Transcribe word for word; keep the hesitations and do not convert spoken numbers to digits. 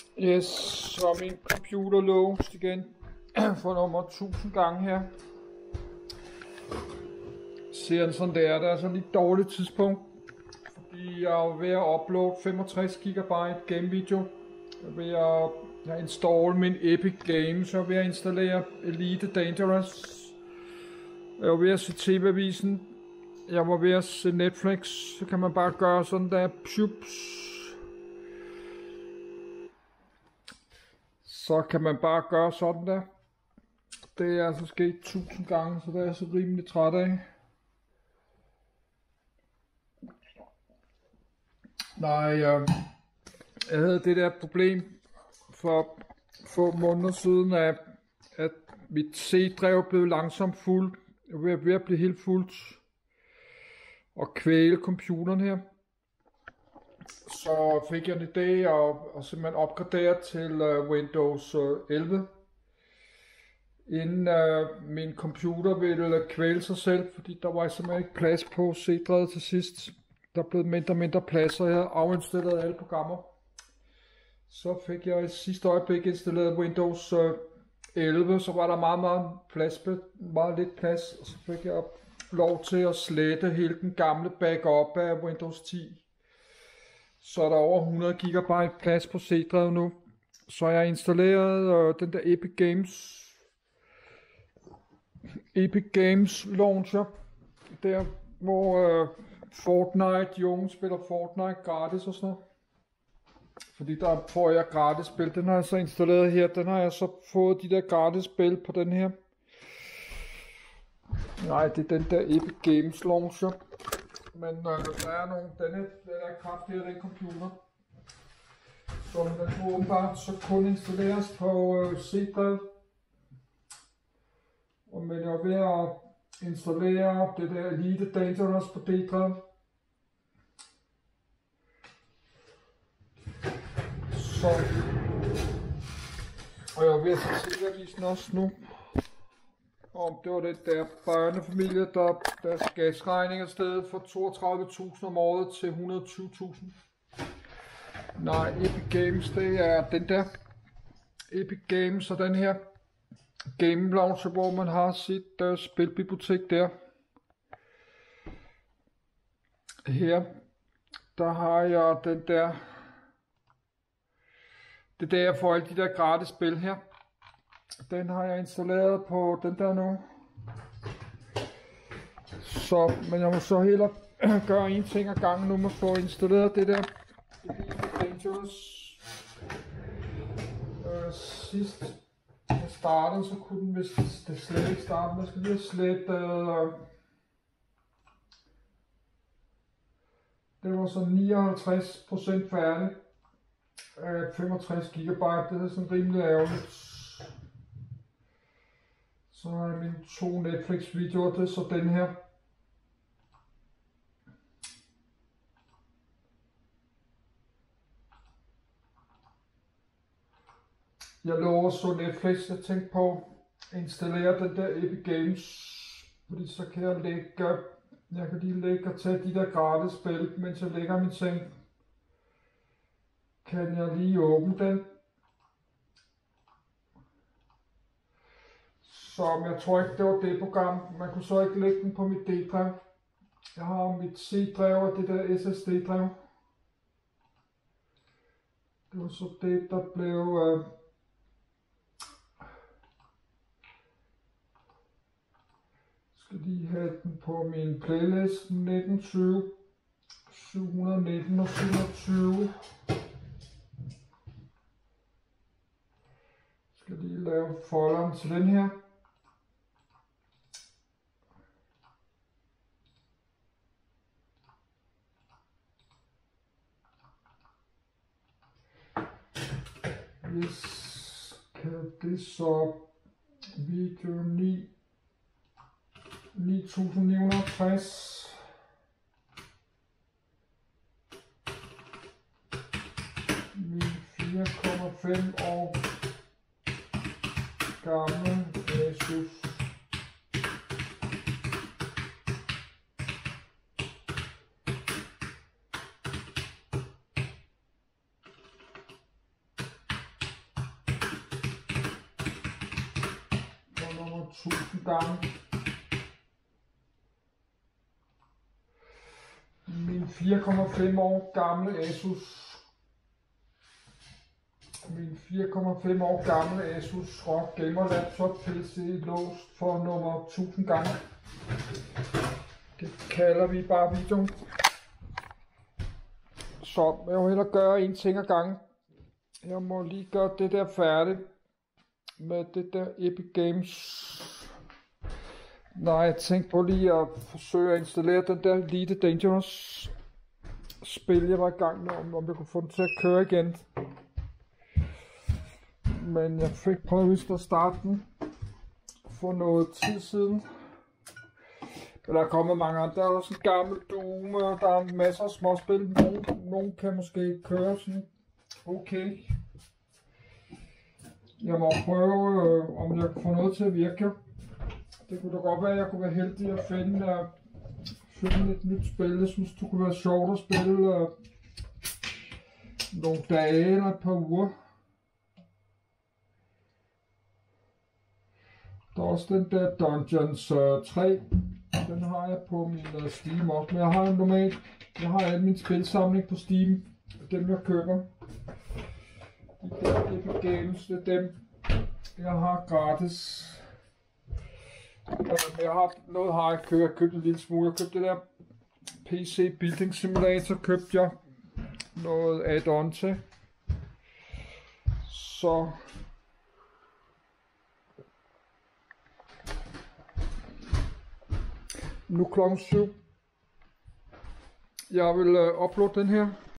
Yes, så er min computer låst igen for nummer tusind gange her. Ser den sådan der, der er sådan lidt dårligt tidspunkt, fordi jeg er ved at uploade femogtres gigabyte game video. Jeg er ved at jeg installe min Epic Games, jeg er ved at installere Elite Dangerous. Jeg er ved at se T V-avisen. Jeg var ved at se Netflix, så kan man bare gøre sådan der, pjups. Så kan man bare gøre sådan der. Det er altså sket tusind gange, så det er jeg så rimelig træt af. Nej, jeg, jeg havde det der problem for få måneder siden, at, at mit C-drev blev langsomt fuld. Jeg var ved at blive helt fuldt og kvæle computeren her. Så fik jeg en idé og, og simpelthen opgradere til uh, Windows elleve. Inden uh, min computer ville kvæle sig selv, fordi der var simpelthen ikke plads på C-drevet til sidst. Der blev mindre og mindre plads, og jeg havde afinstalleret alle programmer. Så fik jeg i sidste øjeblik installeret Windows elleve, så var der meget, meget plads, meget lidt plads, og så fik jeg lov til at slette hele den gamle backup af Windows ti. Så er der over hundrede gigabyte plads på C-drevet nu. Så jeg har installeret øh, den der Epic Games Epic Games Launcher, der hvor øh, Fortnite, de unge spiller Fortnite gratis og sådan noget. Fordi der får jeg gratis spil. Den har jeg så installeret her. Den har jeg så fået de der gratis spil på den her. Nej, det er den der Epic Games Launcher. Men øh, der er nogle, den er, den er kraftigere, den computer. Så den kunne åbenbart så kun installeres på øh, C-drevet. Og men jeg er ved at installere det der Elite Dangerous på D-drevet. Så, og jeg er ved at se T V-avisen også nu. Om det var det der børnefamilie, der deres gasregning er steget fra toogtredive tusind om året til et hundrede og tyve tusind. Nej, Epic Games, det er den der Epic Games og den her Game Launcher, hvor man har sit uh, spilbibliotek der. Her, der har jeg den der, det er der jeg får alle de der gratis spil her. Den har jeg installeret på den der nu. Så, men jeg må så hellere gøre en ting ad gangen nu, med at få installeret det der Dangerous. Øh, sidst jeg startede, så kunne den vist det slet ikke starte. Man skal lige slette øh, det var så nioghalvtreds procent færdig. Øh, femogtres gigabyte, det er sådan rimelig ærgerligt. Så har jeg mine to Netflix videoer, det er så den her. Jeg lover så Netflix, jeg tænkte på at installere den der Epic Games, fordi så kan jeg lægge, jeg kan lige lægge og tage de der gratis spil, mens jeg lægger min seng. Kan jeg lige åbne den. Så jeg tror ikke, det var det program. Man kunne så ikke lægge den på mit D-drev. Jeg har mit C-drev og det der S S D-drev. Det var så det, der blev... Øh jeg skal lige have den på min playlist nitten tyve, syv nitten og syvogtyve. Jeg skal lige lave folderen til den her. Hvis kan det så video ni ni tusind ni hundrede og tres. Min fire komma fem og gamle Asus. tusind gange. Min fire komma fem år gamle Asus Min fire komma fem år gamle Asus R O G Gamer Laptop P C låst for nummer tusind gange. Det kalder vi bare videoen. Så jeg må hellere gøre en ting ad gangen. Jeg må lige gøre det der færdigt med det der Epic Games. Nej, jeg tænkte på lige at forsøge at installere den der Elite Dangerous spil, jeg var i gang med, om, om jeg kunne få den til at køre igen. Men jeg fik prøvet at starte den for noget tid siden. Men der er kommet mange andre. Der er også en gammel Doom, og der er masser af småspil. Nogle, nogle kan måske køre sådan okay. Jeg må prøve, øh, om jeg kan få noget til at virke. Det kunne da godt være, at jeg kunne være heldig at finde, uh, finde et nyt spil. Jeg synes, det kunne være sjovt at spille uh, nogle dage eller et par uger. Der er også den der Dungeons uh, tre. Den har jeg på min uh, Steam også. Men jeg har normalt, jeg har al min spilsamling på Steam. Dem jeg køber. De der Epic Games, det er dem, jeg har gratis. Jeg har noget, har jeg købt, jeg købte en lille smule. Jeg købte det der P C Building Simulator, købte jeg noget add-on til. Så nu klokken syv. Jeg vil uh, uploade den her.